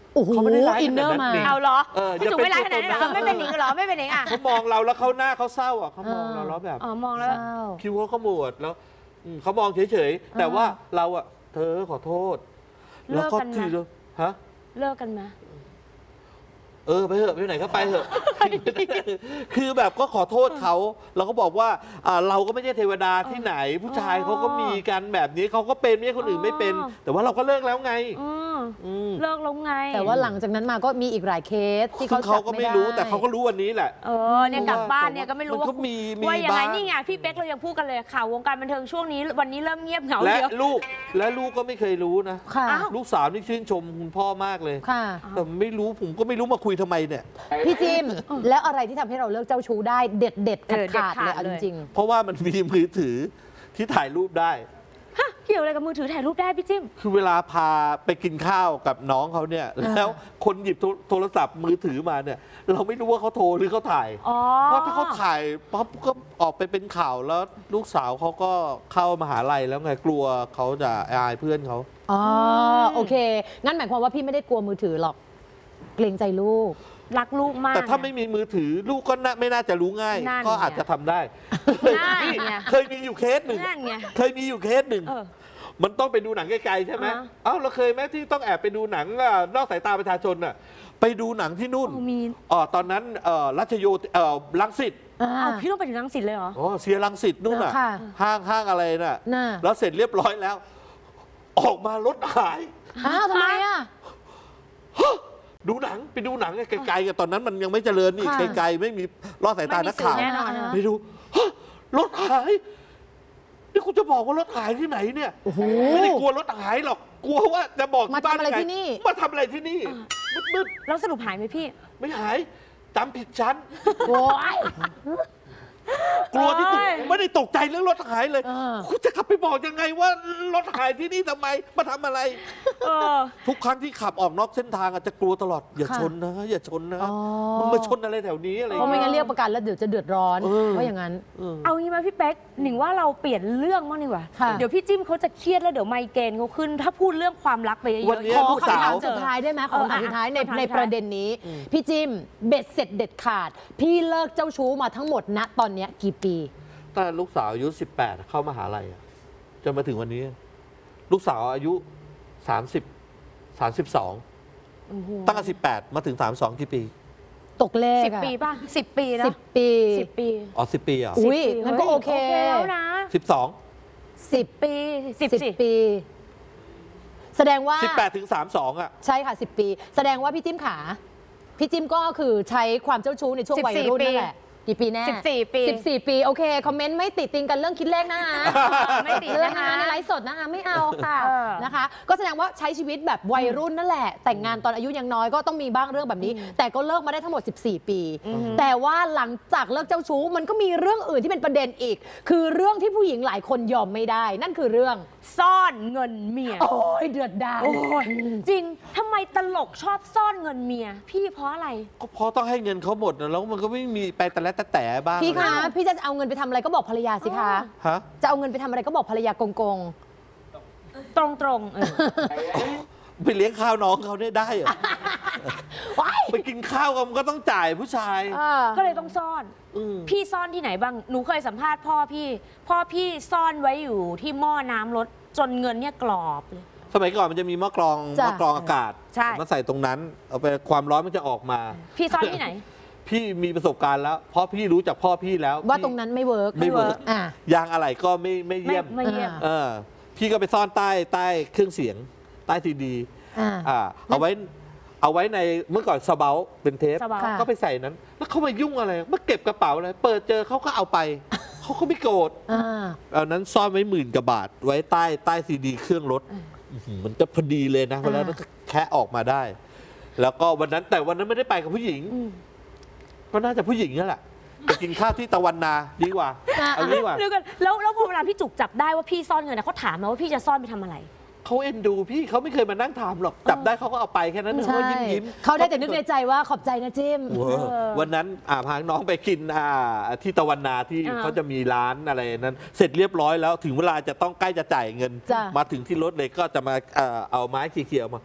โอ้โหเขาไม่ได้ร้ายอินเนอร์ขนาดนั้นมานี่เอาเหรอเออพี่จุ๋มอย่าไม่ร้ายขนาดนั้นเหรอเป็นตัวตนไม่เป็นหนิงเหรอไม่เป็นหนิงอ่ะเขามองเราแล้วเขาหน้าเขาเศร้าอ่ะเขามองเราแล้วแบบอ๋อมองแล้วเศร้าคิ้วเขาขมวดแล้วอืมเขามองเฉยๆแต่ว่าเราอ่ะเธอขอโทษเลิกกันไหมทีเดียวฮะเลิกกันไหมเออไปเถอะไปไหนก็ไปเถอะ คือแบบก็ขอโทษเขาเราก็บอกว่าอ่าเราก็ไม่ใช่เทวดาที่ไหน ผู้ชายเขาก็มีกันแบบนี้เขาก็เป็นไม่ใช่คนอื่นไม่เป็นอ๋อแต่ว่าเราก็เลิกแล้วไงอืมอืมเลิกแล้วไงแต่ว่าหลังจากนั้นมาก็มีอีกหลายเคสที่ซึ่เขางเขาก็ไม่รู้จับแต่เขาก็รู้วันนี้แหละเออเนี่ยกลับบ้านเนี่ยก็ไม่รู้มันว่าก็มีมีว่ายังไงบ้างนี่ไงพี่เป๊กเรายังพูดกันเลยข่าววงการบันเทิงช่วงนี้ วันนี้เริ่มเงียบเหงาและเยอะลูกและลูกก็ไม่เคยรู้นะค่ะอ้าวลูกสาวนี่ชื่นชมคุณพ่อมากเลยค่ะแต่ไม่รู้ผมก็ไม่รู้มาคุยทำไมเนี่ยพี่จิม แล้วอะไรที่ทำให้เราเลิกเจ้าชู้ได้เด็ดเด็ดขาดเออเด็ดขาดขาดเลยเอาเลจยริงเพราะว่ามันมีมือถือที่ถ่ายรูปได้ฮะเกี่ยวอะไรกับมือถือถ่ายรูปได้พี่จิ้มคือเวลาพาไปกินข้าวกับน้องเขาเนี่ย แล้วคนหยิบโทรโทรศัพท์มือถือมาเนี่ย เราไม่รู้ว่าเขาโทรหรือเขาถ่ายอ๋อเพราะถ้าเขาถ่ายปั๊บก็ออกไปเป็นข่าวแล้วลูกสาวเขาก็เข้ามหาลัยแล้วไงกลัวเขาจะอายเพื่อนเขาๆ อ๋อ โอเค งั้นหมายความว่าพี่ไม่ได้กลัวมือถือหรอก เกรงใจลูกรักลูกมากแต่ถ้าไม่มีมือถือลูกก็น่าไม่น่าจะรู้ง่ายนั่นไงก็อาจจะทำได้นั่นนี่ไงเคยมีอยู่เคสหนึ่งนั่นไงเคยมีอยู่เคสหนึ่งเออมันต้องไปดูหนังไกลๆใช่ไหมอ่าเอ้าเราเคยไหมที่ต้องแอบไปดูหนังอ่ะนอกสายตาประชาชนน่ะไปดูหนังที่นู่นโอ้มีอ๋อตอนนั้นเอ่อรัชโยธิเอ่อรังสิตอ่าเอาพี่ต้องไปถึงรังสิตเลยเหรออ๋อเสียรังสิตนู่นน่ะค่ะห้างห้างอะไรน่ะน่ะแล้วเสร็จเรียบร้อยแล้ว ออกมารถหายอ้าวทำไมอ่ะฮะดูหนังไปดูหนังไกลๆกันตอนนั้นมันยังไม่เจริญนี่ค่ะไกลๆไม่มีลอดสายตานักข่าวไม่มีสื่อแน่นอนนะไปดูฮะรถหายนี่คุณจะบอกว่ารถหายที่ไหนเนี่ยโอ้โหไม่ได้กลัวรถหายหรอกกลัวว่าจะบอกมาที่บ้านทำอะไรยังงที่นี่มาทำอะไรที่นี่มืดแล้วสรุปหายไหมพี่ๆไม่หายจำผิดชั้นโอ้ยกลัวที่สุดโอ้ยไม่ได้ตกใจเรื่องรถหายเลยเออคุณจะขับไปบอกยังไงว่ารถหายที่นี่ทำไมมาทำอะไรเออทุกครั้งที่ขับออกนอกเส้นทางอาจจะกลัวตลอดอย่าค่ะชนนะอย่าชนนะอ๋อมึงมาชนอะไรแถวนี้อะไรอเพย่าราะงไม่เงี้ยงั้นเรียกประกันแล้วเดี๋ยวจะเดือดร้อนเออว่าอย่างนั้นเออเอางี้ไหมพี่เป๊กหนิงว่าเราเปลี่ยนเรื่องบ้างดีกว่าค่ะเดี๋ยวพี่จิ้มเขาจะเครียดแล้วเดี๋ยวไมเกรนเขาขึ้น ถ้าพูดเรื่องความรักไปเยอะๆวันนี้ขอลูกสาวคำถามสุดท้ายได้ไหมขอคำถามสุดท้ายในเอออ่ะในคำถามสุดท้ายประเด็นนี้ พี่จิมเบ็ดเสร็จเด็ดขาด พี่เลิกเจ้าชู้มาทั้งหมดณตอนเนี้ยกี่ปีตั้งแต่ลูกสาวอายุสิบแปดเข้ามหาลัยอะจนมาถึงวันนี้ ลูกสาวอายุสามสิบสามสิบสองตั้งแต่สิบแปดมาถึงสามสองกี่ปีตกเลขสิบอะปีป่ะสิบปีนะสิบปีสิบปีอ๋อสิบปีเหรอ่ะอุ๊ยสิบปีงั้นก็โอเคฮ้ยแล้วนะสิบสองสิบปีสิบสิบสิปี แสดงว่าสิบแปดถึงสามสองอ่ะใช่ค่ะสิบปี แสดงว่าพี่จิ้มขา พี่จิ้มก็คือใช้ความเจ้าชู้ในช่วงวัยรุ่นนั่นแหละ กี่ปีแน่สิบสี่ปีสิบสี่ปี โอเค คอมเมนต์ไม่ติดติงกันเรื่องคิดเลขนะคะไม่ติดเรื่องนะคะงานในไลฟ์สดนะคะ ไม่เอาค่ะเออนะคะ ก็แสดงว่าใช้ชีวิตแบบวัยรุ่นนั่นแหละ แต่งงานตอนอายุยังน้อยก็ต้องมีบ้างเรื่องแบบนี้ แต่ก็เลิกมาได้ทั้งหมด สิบสี่ ปี แต่ว่าหลังจากเลิกเจ้าชู้มันก็มีเรื่องอื่นที่เป็นประเด็นอีก คือเรื่องที่ผู้หญิงหลายคนยอมไม่ได้ นั่นคือเรื่องซ่อนเงินเมียโอ้ยเดือดดาลโอ้ยจริงทำไมตลกชอบซ่อนเงินเมีย พี่เพราะอะไรก็เพราะต้องให้เงินเขาหมดนะแล้วมันก็ไม่มีไปแต่ละแต่แต่บ้างพี่คะ พี่จะเอาเงินไปทำอะไรก็บอกภรรยาสิคะฮะจะเอาเงินไปทำอะไรก็บอกภรรยาโกงตรงตรงๆเออไปเลี้ยงข้าวน้องเขาเนี่ยได้เหรอๆว้ายไปกินข้าวกันมันก็ต้องจ่ายผู้ชายเออก็เลยต้องซ่อนอืมพี่ซ่อนที่ไหนบ้าง หนูเคยสัมภาษณ์พ่อพี่ พ่อพี่ซ่อนไว้อยู่ที่หม้อน้ำรถจนเงินเนี่ยกรอบเลยสมัยก่อนมันจะมีหม้อกรองจ้ะหม้อกรองอากาศใช่มาใส่ตรงนั้น เอาไปความร้อนมันจะออกมาพี่ซ่อนที่ไหนพี่มีประสบการณ์แล้ว เพราะพี่รู้จากพ่อพี่แล้วว่าพี่ตรงนั้นไม่เวิร์กไม่เวิร์กอ่ะยางอะไรก็ไม่ไม่ไม่เยี่ยมไม่เยี่ยมอ่าเออพี่ก็ไปซ่อนใต้ใต้เครื่องเสียง ใต้ซีดีอ่าอ่าเอาไว้เอาไว้ในเมื่อก่อนสเบาเป็นเทปสเบาค่ะก็ไปใส่นั้น แล้วเขามายุ่งอะไรมาเก็บกระเป๋าอะไรเปิดเจอเขาก็เอาไป เขาก็ไม่โกรธอ่าเอานั้นซ่อนไว้หมื่นกว่าบาท ไว้ใต้ใต้ซีดีเครื่องรถอื้อหือมันก็พอดีเลยนะเวลานั้นก็แคะออกมาได้ แล้วก็วันนั้นแต่วันนั้นไม่ได้ไปกับผู้หญิงอืมก็น่าจะผู้หญิงนั่นแหละไปกินข้าวที่ตะวันนาดีกว่าอ่ะเอางี้ดีกว่าเดี๋ยวกันแล้วแล้วพอเวลาพี่จุกจับได้ว่าพี่ซ่อนเงินนะเขาถามมาว่าพี่จะซ่อนไปทำอะไรเขาเอ็นดูพี่เขาไม่เคยมานั่งถามหรอกจับได้เขาก็เอาไปแค่นั้นใช่เขายิ้มยิ้มเขาได้แต่นึกในใจว่าขอบใจนะจิ้มเวอร์วันนั้นอ่าพาน้องไปกินอ่าที่ตะวันนาที่อ่าเขาจะมีร้านอะไรนั้น เสร็จเรียบร้อยแล้วถึงเวลาจะต้องใกล้จะจ่ายเงินจ้ะมาถึงที่รถเลยก็จะมาเอ่อเอาไม้เขี่ยๆมา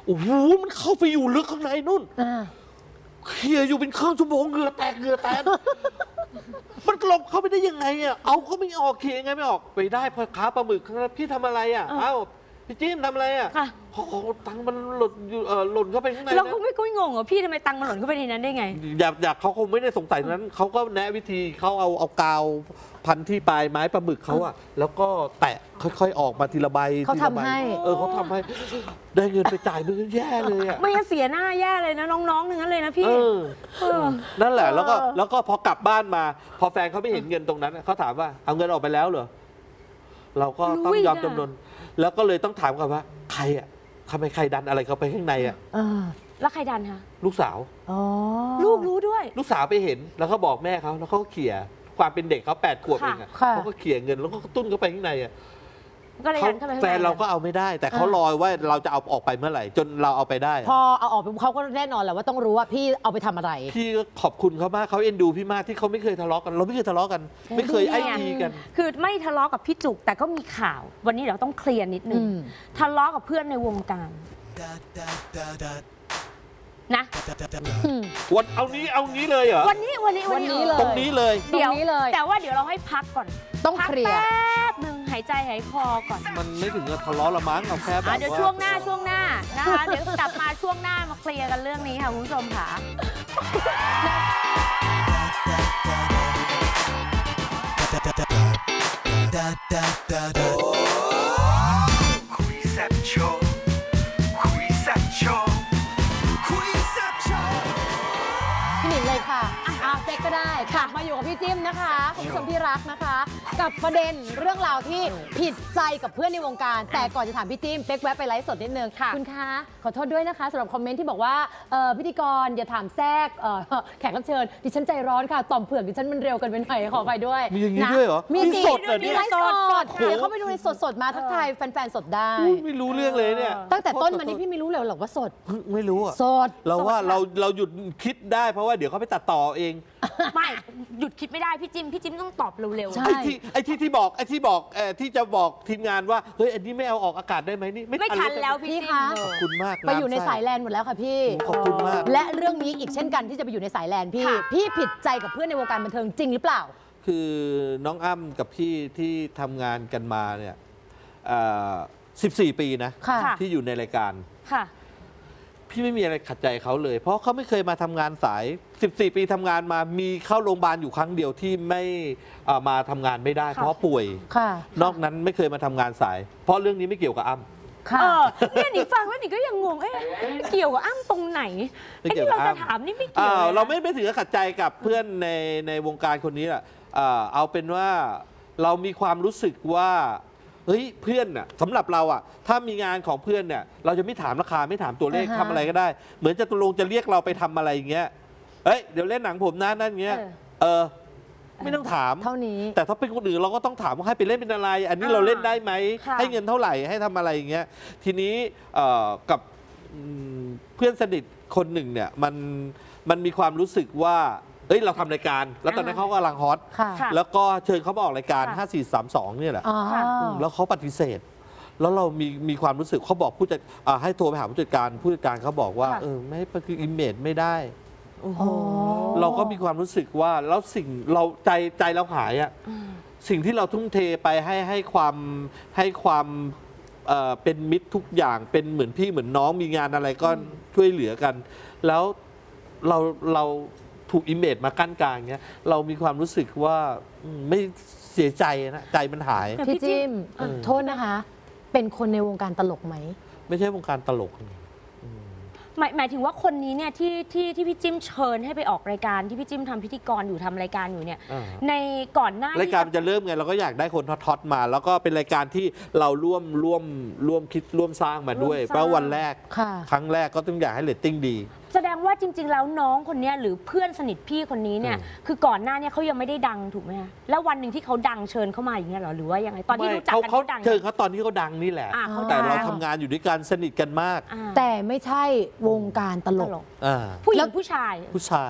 โอ้โหมันเข้าไปอยู่ลึกข้างในนู่นอ่าเคลียร์อยู่เป็นครึ่งชั่วโมงเหงื่อแตกเหงื่อแตก มันหลบเข้าไปได้ยังไงอ่ะเอาก็ไม่ออกเคลียร์ยังไงไม่ออกไปได้พอค้าปลาหมึกข้างนั้นพี่ทำอะไรอ่ะเอ้าพี่จิ้มทำอะไรอ่ะค่ะโอ้โหตังค์มันหล่นอยู่เออหล่นเข้าไปข้างในเรานะคงไม่กุ้ยงงเหรอพี่ทำไมตังค์มันหล่นเข้าไปในนั้นได้ไงอยากอยากเขาคงไม่ได้สงสัยนั้นเขาก็แนะวิธีเขาเอาเอากาวพันที่ปลายไม้ปลาหมึกเขาอ่ะแล้วก็แตะค่อยๆออกมาทีละใบเขาทีละใบทำให้เออเขาทำให้ได้เงินไปจ่ายมันก็แย่เลยอ่ะไม่งั้นเสียหน้าแย่เลยนะน้องๆหนึ่งนั้นเลยนะพี่เออเออนั่นแหละแล้วก็เออแล้วก็พอกลับบ้านมา พอแฟนเขาไม่เห็นเงินตรงนั้นเขาถามว่าเอาเงินออกไปแล้วเหรอเราก็ต้องยอมจำนนแล้วก็เลยต้องถามกันว่าใครอ่ะทำไมใครดันอะไรเขาไปข้างในอ่ะอ่าแล้วใครดันคะลูกสาวอ๋อลูกรู้ด้วยลูกสาวไปเห็นแล้วเขาบอกแม่เขาแล้วเขาก็เขี่ยความเป็นเด็กเขาแปดขวบเองอะค่ะเขาก็เขี่ยเงินแล้วก็ตุ้นเข้าไปข้างในอ่ะก็เลยเขาดันเข้าไปข้งในแฟนเราก็เอาไม่ได้ แต่เขารอว่าเราจะเอาออกไปเมื่อไหร่ จนเราเอาไปได้พอเอาออกไปเขาก็แน่นอนแหละว่าต้องรู้ว่าพี่เอาไปทำอะไรพี่ก็ขอบคุณเขามากเขาเอ็นดูพี่มากที่เขาไม่เคยทะเลาะกัน เราไม่เคยทะเลาะกัน ไม่เคยไอ้ดีกันคือไม่ทะเลาะกับพี่จุกแต่ก็มีข่าว วันนี้เดี๋ยวต้องเคลียร์นิดนึงอืมทะเลาะกับเพื่อนในวงการนะอืมวันเอานี้เอานี้เลยเหรอวันนี้วันนี้วันนี้เลยตรงนี้เลยเดี๋ยวตรงนี้เลยแต่ว่าเดี๋ยวเราให้พักก่อนต้องพักเคลียร์แป๊บหนึ่งหายใจหายคอก่อนมันไม่ถึงกับทะเลาะละมั้งเอาแค่แบบอ่ะเดี๋ยวว่าช่วงหน้าช่วงหน้านะคะ เดี๋ยวกลับมาช่วงหน้ามาเคลียร์กันเรื่องนี้ค่ะคุณผู้ชมค่ะคุยแซ่บโชว์คุยแซ่บโชว์คุยแซ่บโชว์พี่หนิงเลยค่ะอ่ะเป๊กก็ได้กลับมาอยู่กับพี่จิ้มนะคะคุณผู้ชมที่รักนะคะ กับประเด็นเรื่องราวที่ผิดใจกับเพื่อนในวงการ แต่ก่อนจะถามพี่จิ้มเป๊กแวะไปไลฟ์สดนิดนึงค่ะคุณคะขอโทษด้วยนะคะสำหรับคอมเมนต์ที่บอกว่าเอ่อพิธีกรอย่าถามแทรกเอ่อแขกรับเชิญดิฉันใจร้อนค่ะต่อมเผือกดิฉันมันเร็วเกินไปหน่อยขอไปด้วยมีอย่างนี้ะด้วยเหรอมีมีสิสดเหรอเนี่ยมีไลฟ์สดโอ้โหเดี๋ยวเข้าไปดูในสดๆมาทักทายแฟนๆสดได้อุ๊ยไม่รู้เรื่องเลยเนี่ยตั้งแต่ต้นมานี่พี่ไม่รู้เลยหรอกว่าสดไม่รู้อะสดเราว่าเราเราหยุดคิดได้เพราะว่าเดี๋ยวเขาไปตัดต่อเองไม่หยุดคิดไม่ได้พี่จิมพี่จิมต้องตอบเร็วๆใช่ไอ้ที่ไอ้ที่ที่บอกไอ้ที่บอกเอ่อที่จะบอกทีมงานว่าเฮ้ยอันนี้ไม่เอาออกอากาศได้ไหมนี่ไม่ทันแล้วพี่พี่จิมคะขอบคุณมากไปอยู่ในำสายแลนด์หมดแล้วค่ะพี่โอ้ขอบคุณมากและเรื่องนี้อีกเช่นกันที่จะไปอยู่ในสายแลนด์พี่ พี่ผิดใจกับเพื่อนในวงการบันเทิงจริงหรือเปล่าคือน้องอ้ำกับพี่ที่ทำงานกันมาเนี่ยเอ่อสิบสี่ ปีนะค่ะที่อยู่ในรายการค่ะพี่ไม่มีอะไรขัดใจเขาเลย เพราะเขาไม่เคยมาทำงานสาย สิบสี่ ปีทำงานมามีเข้าโรงพยาบาลอยู่ครั้งเดียวที่ไม่เอ่อมาทำงานไม่ได้ค่ะเพราะป่วยค่ะนอกนั้นไม่เคยมาทำงานสาย เพราะเรื่องนี้ไม่เกี่ยวกับอ้ำค่ะเออเนี่ยหนิงฟังแล้วหนิงก็ยังงงเอ๊ะเกี่ยวกับอ้ำตรงไหนไม่ไอ้เกี่ยวที่กับเราจะอ้ำถามนี่ไม่เกี่ยวอ่าลยนะเราไม่ไม่ถึงกับขัดใจกับเพื่อนในในวงการคนนี้แหละอ่าเอาเป็นว่าเรามีความรู้สึกว่าเฮ้ยเพื่อนน่ะสำหรับเราอ่ะถ้ามีงานของเพื่อนเนี่ยเราจะไม่ถามราคาไม่ถามตัวเลขอ่าฮะทำอะไรก็ได้ เหมือนจะตุลงจะเรียกเราไปทำอะไรอย่างเงี้ยเฮ้ยเดี๋ยวเล่นหนังผมนะนั่นเงี้ยเออเออไม่ต้องถามเท่านี้แต่ถ้าเป็นคนอื่นเราก็ต้องถามว่าให้ไปเล่นเป็นอะไร อันนี้อ่าเราเล่นได้ไหมค่ะให้เงินเท่าไหร่ให้ทำอะไรอย่างเงี้ยทีนี้เอ่อกับอืมเพื่อนสนิทคนหนึ่งเนี่ยมันมันมีความรู้สึกว่าเอ้ยเราทำรายการ แล้วตอนนั้นเขากำลังฮอตค่ะค่ะแล้วก็เชิญเขามาออกรายการค่ะห้า สี่ สาม สองเนี่ยแหละอ๋อค่ะมแล้วเขาปฏิเสธ แล้วเรามีมีความรู้สึกเขาบอกผู้จัดอ่าให้โทรไปหาผู้จัดการผู้จัดการเขาบอกว่าค่ะเออไม่คืออิมเมจไม่ได้โอ้โหอ๋อเราก็มีความรู้สึกว่าแล้วสิ่งเราใจใจเราหายอะอืมสิ่งที่เราทุ่มเทไปให้ให้ความให้ความเอ่อเป็นมิตรทุกอย่างเป็นเหมือนพี่เหมือนน้องมีงานอะไรก็ช่วยเหลือกัน แล้วเราเราถูกอิมเมจมากั้นกลางเงี้ยเรามีความรู้สึกว่าอืมไม่เสียใจนะใจมันหายแต่พี่จิ้มเออโทษนะคะ เป็นคนในวงการตลกไหมไม่ใช่วงการตลกหมายหมายถึงว่าคนนี้เนี่ยที่ที่ที่พี่จิ้มเชิญให้ไปออกรายการที่พี่จิ้มทำพิธีกรอยู่ทำรายการอยู่เนี่ยอ่าในก่อนหน้ารายการมันจะเริ่มไงเราก็อยากได้คนท็อตๆมา แล้วก็เป็นรายการที่เราร่วมร่วมร่วมคิดร่วมสร้างมาด้วย เพราะวันแรกค่ะครั้งแรกก็ต้องอยากให้เรตติ้งดีแสดงว่าจริง ๆ แล้วน้องคนเนี้ยหรือเพื่อนสนิทพี่คนนี้เนี่ยอืมคือก่อนหน้าเนี่ยเขายังไม่ได้ดังถูกไหมคะแล้ววันหนึ่งที่เขาดังเชิญเข้ามาอย่างเงี้ยเหรอหรือว่ายังไงตอนที่ไม่รู้จักเขากันเขาเขาดังเชิญเขาตอนที่เขาดังนี่แหละอ่าเขาแต่ดังเราทำงานอยู่ด้วยกันสนิทกันมากอ่าแต่ไม่ใช่วงการตลตกลกอ่าผู้หญิแล้งวผู้ชายผู้ชาย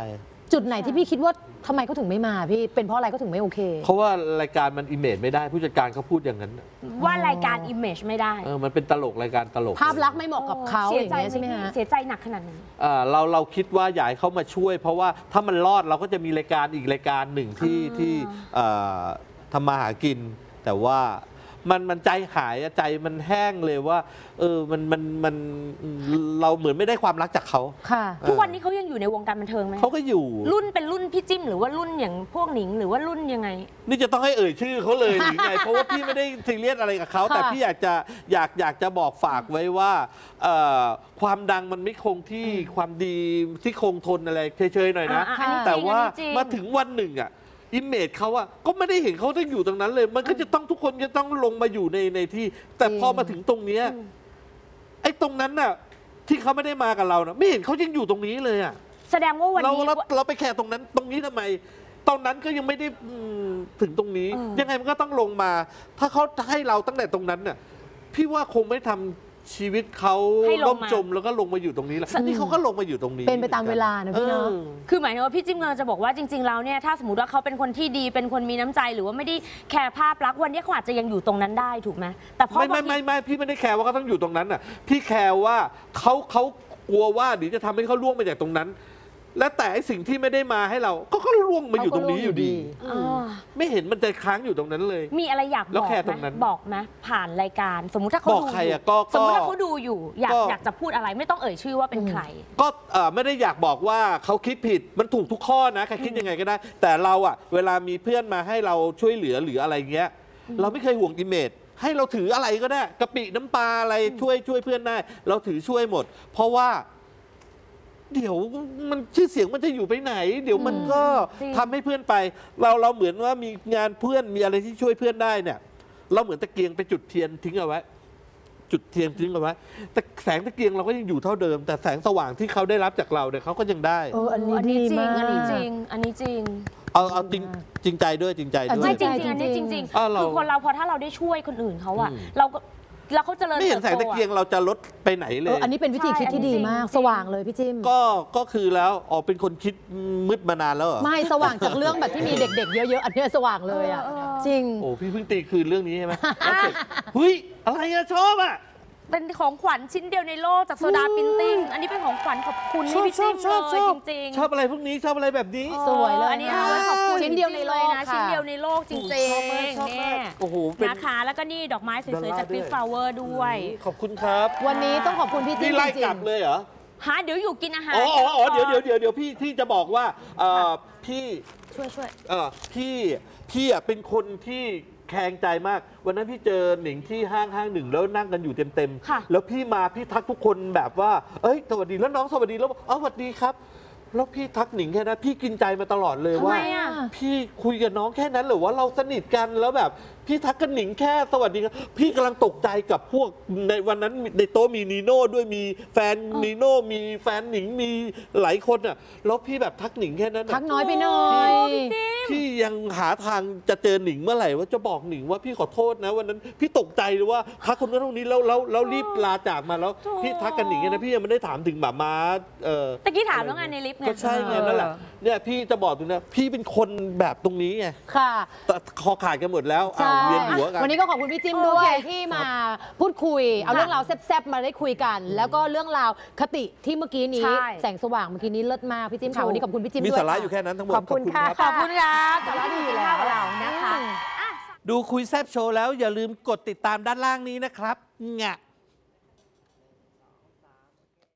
จุดไหนที่พี่คิดว่าทำไมเขาถึงไม่มาพี่เป็นเพราะอะไรเขาถึงไม่โอเคเพราะว่ารายการมันอิมเมจไม่ได้ผู้จัดการเขาพูดอย่างนั้นว่ารายการ image ไม่ได้เออมันเป็นตลกรายการตลกภาพลักษณ์ไม่เหมาะกับเขาเสีอย ย่างใจเงี้ยใช่ไหมฮะเสียใจหนักขนาดไหนอ่าเราเราคิดว่าอยากให้เขามาช่วย เพราะว่าถ้ามันรอดเราก็จะมีรายการอีกรายการหนึ่งที่อ่าที่เอ่อทำมาหากิน แต่ว่ามันมันใจหายอะใจมันแห้งเลยว่าเออมันมันมันเราเหมือนไม่ได้ความรักจากเขาค่ะทุกวันนี้เขายังอยู่ในวงการบันเทิงไหมเขาก็อยู่รุ่นเป็นรุ่นพี่จิ้มหรือว่ารุ่นอย่างพวกหนิงหรือว่ารุ่นยังไงนี่จะต้องให้เอ่ยชื่อเขาเลยหรือไง เพราะว่าพี่ไม่ได้ซีเรียสอะไรกับเขาค่ะแต่พี่อยากจะอยากอยากจะบอกฝากไว้ว่าเอ่อความดังมันไม่คงที่ความดีที่คงทนอะไรเฉยๆหน่อยนะอ่าๆอันนี้จริงแต่ว่าอันนี้จริงมาถึงวันหนึ่งอ่ะอิมเมจเขาอะก็ไม่ได้เห็นเขาต้องอยู่ตรงนั้นเลย มันก็จะต้องทุกคนจะต้องลงมาอยู่ในในที่ แต่พอมาถึงตรงเนี้ยไอ้ตรงนั้นน่ะที่เขาไม่ได้มากับเรานะไม่เห็นเขายังอยู่ตรงนี้เลยอะแสดงว่าวันเรานี้เราเราไปแข่ตรงนั้นตรงนี้ทำไม ตอนนั้นก็ยังไม่ได้อืมถึงตรงนี้เออยังไงมันก็ต้องลงมา ถ้าเขาให้เราตั้งแต่ตรงนั้นน่ะพี่ว่าคงไม่ทำชีวิตเขาให้ลงมาล่มจมแล้วก็ลงมาอยู่ตรงนี้แล้วนี่เขาก็ลงมาอยู่ตรงนี้เป็นไปตามเวลานะพี่เนอะออคือหมายถึงว่าพี่จิ้มกำลังจะบอกว่าจริงๆแล้วเนี่ยถ้าสมมติว่าเขาเป็นคนที่ดีเป็นคนมีน้ำใจหรือว่าไม่ได้แคร์ภาพลักษณ์วันนี้เขาอาจจะยังอยู่ตรงนั้นได้ถูกไหมแต่เพราะไม่ไม่บางทีไม่ไม่พี่ไม่ได้แคร์ว่าเขาต้องอยู่ตรงนั้นน่ะพี่แคร์ว่าเขาเขากลัวว่าเดี๋ยวจะทำให้เขาล่วงไปจากตรงนั้น และแต่ไอ้สิ่งที่ไม่ได้มาให้เรา ก็ก็ล่วงมาอยู่ตรงนี้อยู่ดีอ่าไม่เห็นมันจะค้างอยู่ตรงนั้นเลยมีอะไรอยากแล้บวอกแคร์ไหตมรงนั้นบอกไหมผ่านรายการ สมมุติถ้าเขาบอกดูใครอยู่อะก็สมมติก็ถ้าเขาดูอยู่ อยากก็อยากจะพูดอะไรไม่ต้องเอ่ยชื่อว่าเป็นใครก็เอ่อไม่ได้อยากบอกว่าเขาคิดผิดมันถูกทุกข้อนะใครคิดยังไงก็ได้ แต่เราอะเวลามีเพื่อนมาให้เราช่วยเหลือหรืออะไรเงี้ย เราไม่เคยห่วงอิมเมจให้เราถืออะไรก็ได้กะปิน้ำปลาอะไรช่วยช่วยเพื่อนได้ เราถือช่วยหมด เพราะว่าเดี๋ยวมันชื่อเสียงมันจะอยู่ไปไหน เดี๋ยวมันก็จริงทำให้เพื่อนไป เราเราเหมือนว่ามีงานเพื่อนมีอะไรที่ช่วยเพื่อนได้เนี่ย เราเหมือนตะเกียงไปจุดเทียนทิ้งเอาไว้ จุดเทียนทิ้งเอาไว้แต่แสงตะเกียงเราก็ยังอยู่เท่าเดิม แต่แสงสว่างที่เขาได้รับจากเราเนี่ยเขาก็ยังได้เอออันนี้อันดีนี้จริงมากอันนี้จริง อันนี้จริงเอาเอาจริงจริงใจด้วยจริงใจด้วไม่ยจริงจริงๆๆอันนี้จริงอ่าเราๆคือคนเราพอถ้าเราได้ช่วยคนอื่นเขาอะอืมเราก็แล้วเขาเจริญไม่เห็นเติบแสงโตตะเกียงอะเราจะลดไปไหนเลเออย อันนี้เป็นวิธีคิดที่ดีมากใช่อันนี้จริงสว่างเลยพี่จิ้มก็ก็คือแล้วอ๋อเป็นคนคิดมืดมานานแล้วเหรอไม่สว่างจากเรื่องแบบที่มีเด็กๆ เยอะๆ อันเนี้ยสว่างเลยอ่ะเออเออจริงโอ้พี่เพิ่งตีคืนเรื่องนี้ใช่ไหมแล้วเสร็จเฮ้ยอะไรอะชอบอะเป็นของขวัญชิ้นเดียวในโลกจากโซดาปรินติ้งอันนี้เป็นของขวัญขอบคุณให้พี่จิ้มเลยจริงๆชอบอะไรพวกนี้ชอบอะไรแบบนี้สวยเลยอันนี้เอาไว้ขอบคุณชิ้นเดียวในโลกนะค่ะชิ้นเดียวในโลกจริงชอบมากๆชอบเนี่มากยโอ้โหเป็นนะคะแล้วก็นี่ดอกไม้สวยๆจากดอลลาร์ด้วยฟิฟฟลาวเวอร์ด้วยขอบคุณครับวันนี้ต้องขอบคุณพี่จิ้นี่มไล่จริกลังบเลยเหรอฮะเดี๋ยวอยู่กินอาหารอ๋ออ๋ออ๋อก่นเดี๋ยวเดี๋ยวเดี๋ยวเดี๋ยวพี่พี่จะบอกว่าเอ่อพี่ช่วยช่วยเออพี่พี่อ่ะเป็นคนที่แข็งใจมาก วันนั้นพี่เจอหนิงที่ห้างห้างหนึ่งแล้วนั่งกันอยู่เต็มเต็มๆค่ะแล้วพี่มาพี่ทักทุกคนแบบว่า เอ้ยสวัสดีแล้วน้องสวัสดีแล้วอ๋อสวัสดีครับ แล้วพี่ทักหนิงแค่นั้นพี่กินใจมาตลอดเลยทำว่าไมอ่ะพี่คุยกับน้องแค่นั้นหรือว่าเราสนิทกันแล้วแบบพี่ทักกันหนิงแค่สวัสดีครับพี่กำลังตกใจกับพวกในวันนั้นในโต๊ะมีนีโน่ด้วยมีแฟนนีโน่มีแฟนหนิงมีหลายคนอ่ะแล้วพี่แบบทักหนิงแค่นั้นๆอะทักน้อยไปหน่อยพี่ยังหาทางจะเจอหนิงเมื่อไหร่ว่าจะบอกหนิงว่าพี่ขอโทษนะวันนั้นพี่ตกใจเลยว่าทักคนนั้นคนนี้แล้วแล้วแล้วรีบลาจากมาแล้วโถ่พี่ทักกันหนิงนะพี่ยังไม่ได้ถามถึงหมาม้าเออตะกี้ถามแล้วไงในลิฟต์ไงก็ใช่ไงนั่นแหละเนี่ยพี่จะบอกตรงนี้พี่เป็นคนแบบตรงนี้ไงค่ะแต่คอขาดกันหมดแล้วใช่เอาเวียนหัวกันวันนี้ก็ขอบคุณพี่จิ้มโอเคด้วยที่มาพูดคุย เอาเรื่องราวแซ่บๆ มาได้คุยกัน แล้วก็เรื่องราวคติที่เมื่อกี้นี้ใช่แสงสว่างเมื่อกี้นี้เลิศมากพี่จิ้มค่ะวันนี้ขอบคุณพี่จิ้มมีด้วยสาระค่ะอยู่แค่นั้นทั้งหมดขอบคุณค่ะขอบคุณครับสาระดีอยู่กินแล้วข้าวกับเรานะคะอืมอ่ะดูคุยแซบโชว์แล้วอย่าลืมกดติดตามด้านล่างนี้นะครับงะ